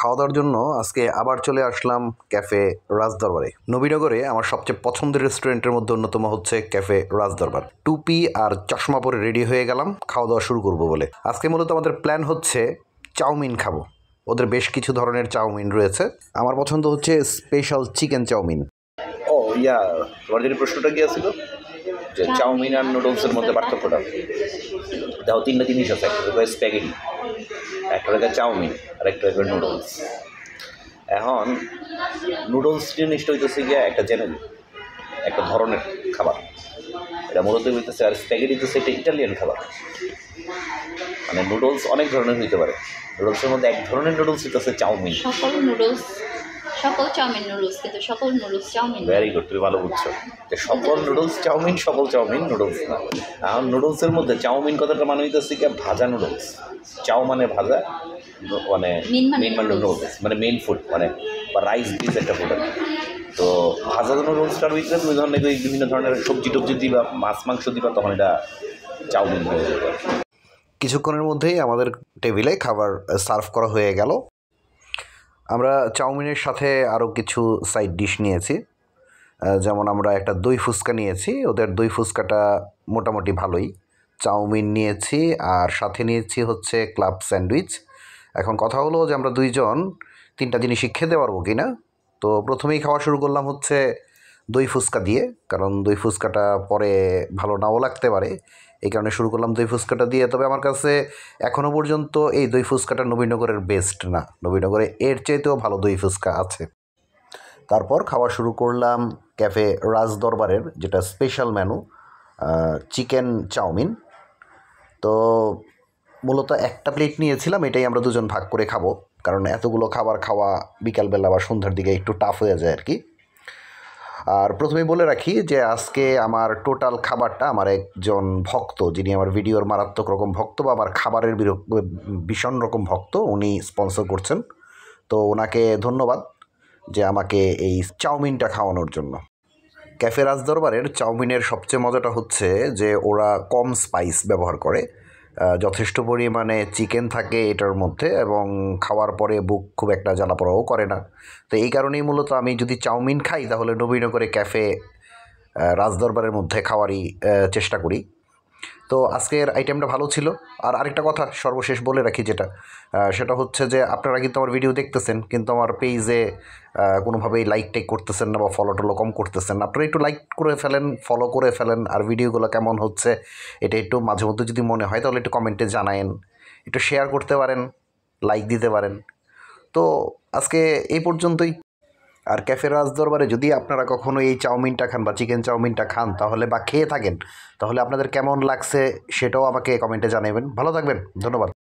খাওয়া দাওয়ার জন্য আজকে আবার চলে আসলাম ক্যাফে রাজদরবারে। নবীনগরে আমার সবচেয়ে পছন্দের রেস্টুরেন্টের মধ্যে অন্যতম হচ্ছে ক্যাফে রাজদরবার। টুপি আর চশমা পরে রেডি হয়ে গেলাম খাওয়া দাওয়া শুরু করব বলে। আজকে মূলত আমাদের প্ল্যান হচ্ছে চাউমিন খাবো। ওদের বেশ কিছু ধরনের চাউমিন রয়েছে। আমার পছন্দ হচ্ছে special chicken chowmein. Oh yeah, তোমার যদি প্রশ্নটা কি ছিল যে চাউমিন আর নুডলসের মধ্যে পার্থক্যটা, দেখো তিনটা জিনিস আছে। একটা হচ্ছে স্প্যাগেটি, একটা হচ্ছে চাউমিন, আর একটা হচ্ছে নুডলস। এখন নুডলস জিনিসটা হইতেছে গিয়া একটা জেনারেল একটা ধরনের খাবার, এটা মূলত হইতেছে। আর স্প্যাগেটি হইতেছে একটা ইটালিয়ান খাবার। মানে নুডলস অনেক ধরনের হইতে পারে। নুডলসের মধ্যে এক ধরনের নুডলস হইতেছে চাউমিন। সকল চাউমিন নুডলস, কিন্তু সকল নুডলস চাউমিন। ভেরি গুড, তুমি ভালো বুঝছো যে সকল নুডলস চাউমিন, সকল চাউমিন নুডলস না। এখন নুডলসের মধ্যে চাউমিন কথাটা মানে হইতেছে কি ভাজা নুডলস। চাউ মানে ভাজা, মানে মেন মানে নুডলস মানে মেন ফুড, মানে বা রাইস বেস একটা ফুড। তো ভাজা নুডলসটার ভিতরে তুমি ধরনের বিভিন্ন ধরনের সবজি টবজি দিবা, মাছ মাংস দিবা, তখন এটা চাউমিন হয়ে যাবে। কিছুক্ষণের মধ্যেই আমাদের টেবিলে খাবার সার্ভ করা হয়ে গেল। আমরা চাউমিনের সাথে আরও কিছু সাইড ডিশ নিয়েছি। যেমন আমরা একটা দই ফুচকা নিয়েছি, ওদের দই ফুচকাটা মোটামুটি ভালোই। চাউমিন নিয়েছি আর সাথে নিয়েছি হচ্ছে ক্লাব স্যান্ডউইচ। এখন কথা হলো যে আমরা দুইজন তিনটা জিনিসই খেতে পারবো কি না। তো প্রথমেই খাওয়া শুরু করলাম হচ্ছে দই ফুচকা দিয়ে, কারণ দই ফুচকাটা পরে ভালো নাও লাগতে পারে, এই কারণে শুরু করলাম দই ফুচকাটা দিয়ে। তবে আমার কাছে এখনও পর্যন্ত এই দই ফুচকাটা নবীনগরের বেস্ট না, নবীনগরে এর চাইতেও ভালো দই ফুচকা আছে। তারপর খাওয়া শুরু করলাম ক্যাফে রাজদরবারের যেটা স্পেশাল মেনু, চিকেন চাউমিন। তো মূলত একটা প্লেট নিয়েছিলাম, এটাই আমরা দুজন ভাগ করে খাবো, কারণ এতগুলো খাবার খাওয়া বিকালবেলা বা সন্ধ্যার দিকে একটু টাফ হয়ে যায় আর কি। আর প্রথমেই বলে রাখি যে আজকে আমার টোটাল খাবারটা আমার একজন ভক্ত, যিনি আমার ভিডিওর মারাত্মক রকম ভক্ত বা আমার খাবারের ভীষণ রকম ভক্ত, উনি স্পন্সর করছেন। তো ওনাকে ধন্যবাদ যে আমাকে এই চাউমিনটা খাওয়ানোর জন্য। ক্যাফে রাজদরবারের চাউমিনের সবচেয়ে মজাটা হচ্ছে যে ওরা কম স্পাইস ব্যবহার করে, যথেষ্ট পরিমাণে চিকেন থাকে এটার মধ্যে, এবং খাওয়ার পরে বুক খুব একটা জ্বালা পোড়াও করে না। তো এই কারণেই মূলত আমি যদি চাউমিন খাই তাহলে নবীনগরে ক্যাফে রাজদরবারের মধ্যে খাওয়ারই চেষ্টা করি। তো আজকের আইটেমটা ভালো ছিল। আর আরেকটা কথা সর্বশেষ বলে রাখি, সেটা হচ্ছে যে আপনারা কিন্তু আমার ভিডিও দেখতেছেন, কিন্তু আমার পেজে কোনোভাবেই লাইক টেক করতেছেন না বা ফলো টলো কম করতেছেন না। আপনারা একটু লাইক করে ফেলেন, ফলো করে ফেলেন, আর ভিডিওগুলো কেমন হচ্ছে এটা একটু মাঝে মধ্যে যদি মনে হয় তাহলে একটু কমেন্টে জানায়েন, একটু শেয়ার করতে পারেন, লাইক দিতে পারেন। তো আজকে এই পর্যন্তই। আর ক্যাফে রাজদরবারে যদি আপনারা কখনো এই চাউমিনটা খান বা চিকেন চাউমিনটা খান তাহলে বা খেয়ে থাকেন, তাহলে আপনাদের কেমন লাগছে সেটাও আমাকে কমেন্টে জানাবেন। ভালো থাকবেন, ধন্যবাদ।